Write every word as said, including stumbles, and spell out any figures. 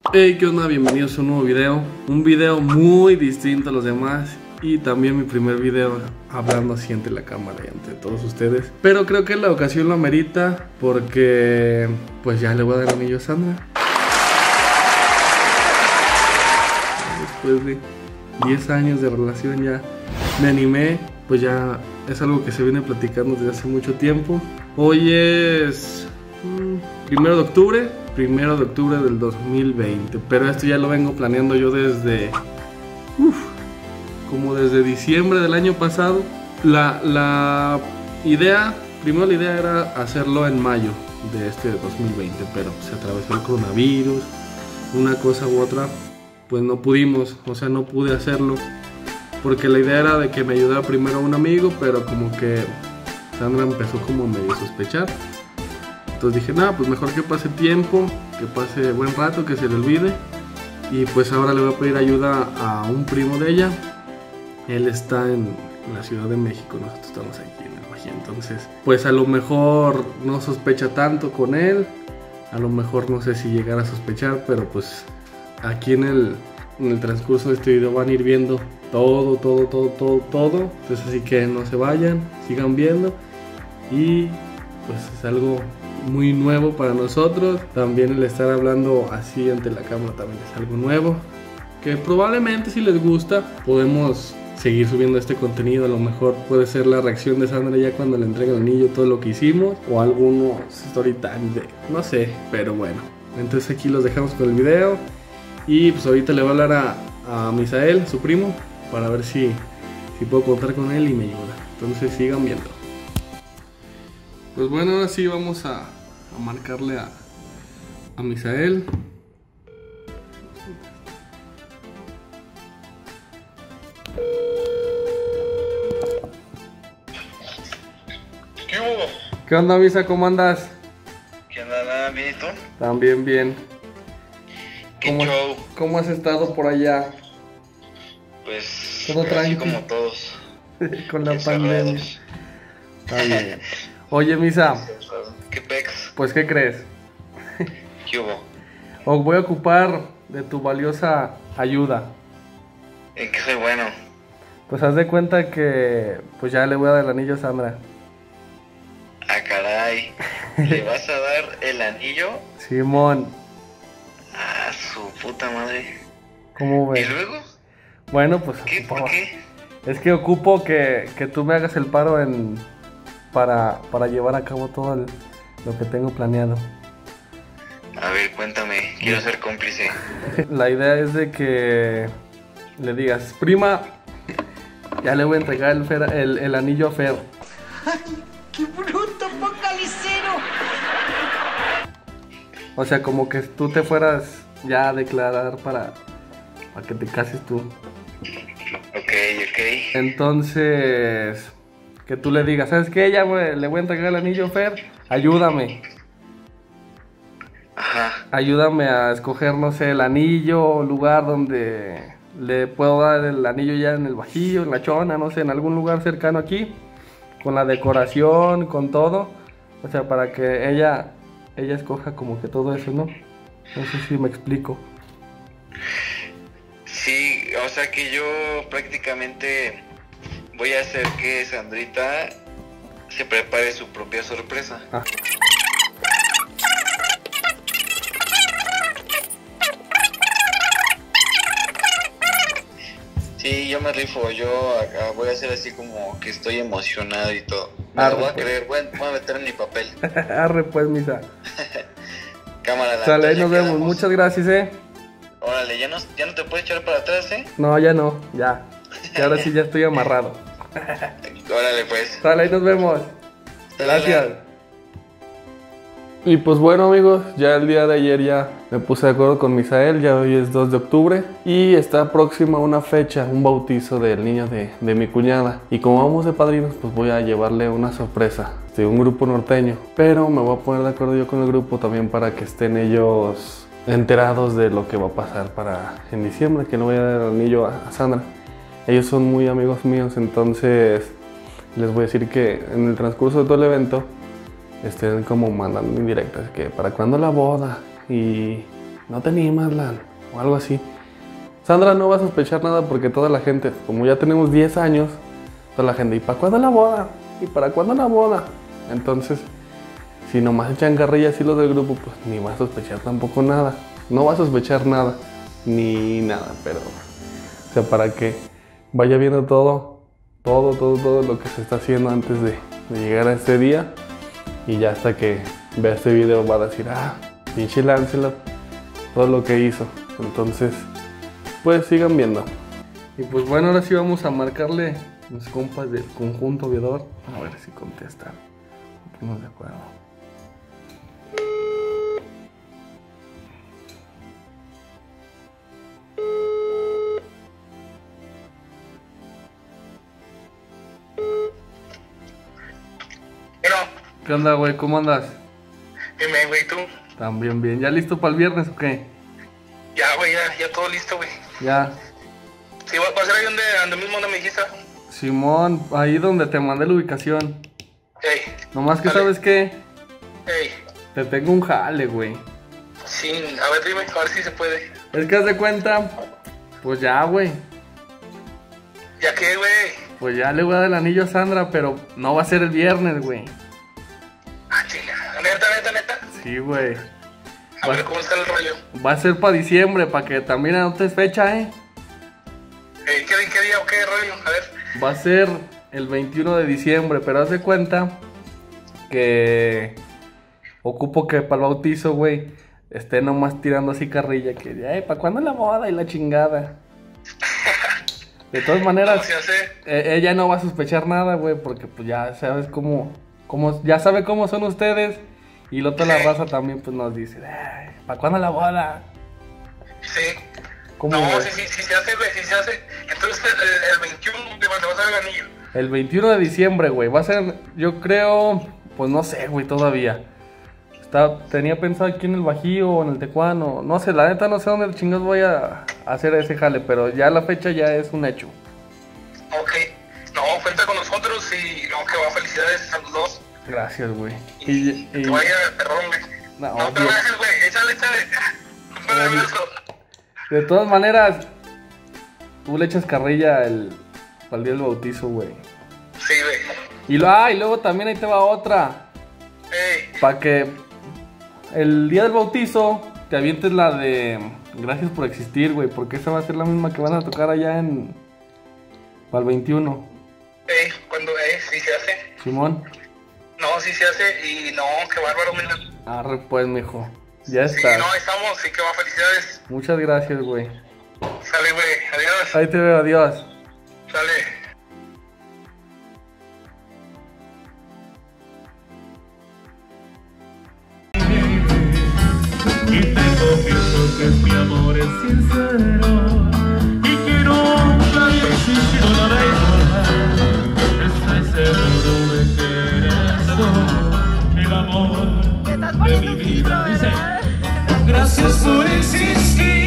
Hey, ¿qué onda? Bienvenidos a un nuevo video. Un video muy distinto a los demás. Y también mi primer video hablando así ante la cámara y ante todos ustedes. Pero creo que la ocasión lo amerita, porque pues ya le voy a dar el anillo a Sandra. Después de diez años de relación ya me animé. Pues ya es algo que se viene platicando desde hace mucho tiempo. Hoy es mmm, primero de octubre. Primero de octubre del dos mil veinte. Pero esto ya lo vengo planeando yo desde... Uf, como desde diciembre del año pasado. La, la idea, primero la idea era hacerlo en mayo de este dos mil veinte, pero se atravesó el coronavirus, una cosa u otra, pues no pudimos, o sea, no pude hacerlo, porque la idea era de que me ayudara primero un amigo, pero como que Sandra empezó como a medio sospechar. Entonces dije, nada, pues mejor que pase tiempo, que pase buen rato, que se le olvide. Y pues ahora le voy a pedir ayuda a un primo de ella. Él está en la Ciudad de México, nosotros estamos aquí en el Bajío. Entonces, pues a lo mejor no sospecha tanto con él. A lo mejor no sé si llegar a sospechar, pero pues aquí en el, en el transcurso de este video van a ir viendo todo, todo, todo, todo, todo. Entonces así que no se vayan, sigan viendo. Y pues es algo muy nuevo para nosotros. También el estar hablando así ante la cámara también es algo nuevo, que probablemente si les gusta podemos seguir subiendo este contenido. A lo mejor puede ser la reacción de Sandra ya cuando le entregue el anillo, todo lo que hicimos, o algunos story time de no sé, pero bueno. Entonces aquí los dejamos con el video. Y pues ahorita le voy a hablar a, a Misael, su primo, para ver si, si puedo contar con él y me ayuda. Entonces sigan viendo. Pues bueno, ahora sí vamos a, a marcarle a, a Misael. ¿Qué hubo? ¿Qué onda, Misa? ¿Cómo andas? ¿Qué onda? ¿Nada bien y tú? También bien. ¿Qué ¿Cómo, show? ¿Cómo has estado por allá? Pues... Todo así tranqui. como todos. Con la Encerrados. pandemia. Está bien. Oye, Misa, ¿Qué pex? pues ¿qué crees? ¿Qué hubo? Os voy a ocupar de tu valiosa ayuda. ¿En qué soy bueno? Pues haz de cuenta que pues ya le voy a dar el anillo a Sandra. Ah, caray. ¿Le vas a dar el anillo? Simón, Ah, su puta madre. ¿cómo ¿Y ves? luego? Bueno, pues ¿Qué? ¿Por ocupaba- qué? es que ocupo que, que tú me hagas el paro en para, para llevar a cabo todo el- lo que tengo planeado. A ver, cuéntame. Quiero ser cómplice. La idea es de que le digas, prima, ya le voy a entregar el, Fer- el, el anillo a Fer. ¡Qué bruto, focalicero! O sea, como que tú te fueras ya a declarar para, para que te cases tú. Ok, ok. Entonces, que tú le digas, ¿sabes qué? Ya voy- le voy a entregar el anillo a Fer, ayúdame. Ajá. Ayúdame a escoger, no sé, el anillo, lugar donde le puedo dar el anillo ya en el Bajío, en la Chona, no sé, en algún lugar cercano aquí, con la decoración, con todo. O sea, para que ella, ella escoja como que todo eso, ¿no? No sé si me explico. Sí, o sea que yo prácticamente voy a hacer que Sandrita se prepare su propia sorpresa. Ah. Sí, yo me rifo, yo acá voy a hacer así como que estoy emocionado y todo. Me la Arre, voy a pues. creer, voy a, voy a meter en mi papel. Arre pues, Misa. Cámara, la Sale, ahí ya nos vemos. quedamos. Muchas gracias, eh. Órale, ya no, ya no te puedes echar para atrás, ¿eh? No, ya no, ya. Y ahora sí ya estoy amarrado. Órale, pues. Sale, ahí nos vemos. Gracias. Y pues bueno, amigos, ya el día de ayer ya me puse de acuerdo con Misael. Ya hoy es dos de octubre y está próxima una fecha, un bautizo del niño de, de mi cuñada. Y como vamos de padrinos, pues voy a llevarle una sorpresa de un grupo norteño. Pero me voy a poner de acuerdo yo con el grupo también para que estén ellos enterados de lo que va a pasar para en diciembre, que le voy a dar el anillo a, a Sandra. Ellos son muy amigos míos, entonces les voy a decir que en el transcurso de todo el evento estén como mandando indirectas, que para cuándo la boda y no te animas, Lan, o algo así. Sandra no va a sospechar nada porque toda la gente, como ya tenemos diez años, toda la gente, ¿y para cuándo la boda? ¿Y para cuándo la boda? Entonces, si nomás echan carrilla así los del grupo, pues ni va a sospechar tampoco nada. No va a sospechar nada, ni nada, pero... O sea, para que vaya viendo todo, todo, todo, todo lo que se está haciendo antes de, de llegar a este día. Y ya hasta que vea este video va a decir, ah, pinche Lancelot, todo lo que hizo. Entonces, pues sigan viendo. Y pues bueno, ahora sí vamos a marcarle los compas del conjunto viador. A ver si contestan. Ponemos de acuerdo. Bueno, ¿Qué onda, güey? ¿Cómo andas? bien, bien, güey, ¿tú? También bien. ¿Ya listo para el viernes o qué? Ya, güey, ya, ya todo listo, güey. Ya. Sí, va, va a ser ahí donde, donde mismo no me dijiste. Simón, ahí donde te mandé la ubicación. Ey, Nomás que, Dale. ¿sabes qué? ey, Te tengo un jale, güey. sí, a ver, dime, a ver si se puede. Es que haz de cuenta, pues ya, güey. ¿Ya qué, güey? Pues ya le voy a dar el anillo a Sandra, pero no va a ser el viernes, güey. Ah, chinga, neta, neta, neta. Sí, güey. A ver cómo está el rollo. Va a ser para diciembre, para que también anotes fecha, ¿eh? Ey, ¿qué, ¿qué día o qué rollo? A ver. Va a ser el veintiuno de diciembre, pero haz de cuenta que ocupo que para el bautizo, güey, esté nomás tirando así carrilla, que, ay, ¿para cuándo la boda y la chingada? De todas maneras, ¿Cómo se hace? eh, ella no va a sospechar nada, güey, porque pues ya sabes cómo, cómo, ya sabe cómo son ustedes. Y la otra la raza también pues nos dice, ay, ¿para cuándo la boda? Sí. ¿Cómo, No, güey? sí, sí, sí se hace, güey, sí se hace. Entonces, el, el veintiuno te vas a dar el anillo. El veintiuno de diciembre, güey, va a ser, yo creo, pues no sé, güey, todavía. Está, tenía pensado aquí en el Bajío o en el Tecuano, no sé, la neta no sé dónde chingados voy a hacer ese jale, pero ya la fecha ya es un hecho. Ok. No, cuenta con nosotros y no, que va, felicidades a los dos. Gracias, güey. Y, Y, y y- te vaya perrón, güey. No, No, te obvio. gracias, güey. Échale, échale. Un buen Obvio. abrazo. de todas maneras, tú le echas carrilla el, al día del bautizo, güey. Sí, güey. Y, lo, ah, y luego también ahí te va otra. Ey, Para que el día del bautizo te avientes la de gracias por existir, güey. Porque esa va a ser la misma que van a tocar allá en... Para el veintiuno. ey, cuando, ey, sí se hace. Simón. No, sí se hace y no, qué bárbaro, mira. Arre pues, mijo. Ya Sí, está. no, estamos, sí que va, felicidades. Muchas gracias, güey. Sale, güey, adiós. Ahí te veo, adiós. Sale. Y te confieso que mi amor es sincero y que nunca he existido la verdad. Estoy seguro de que eres tú, el amor de mi vida. Dice, gracias por existir.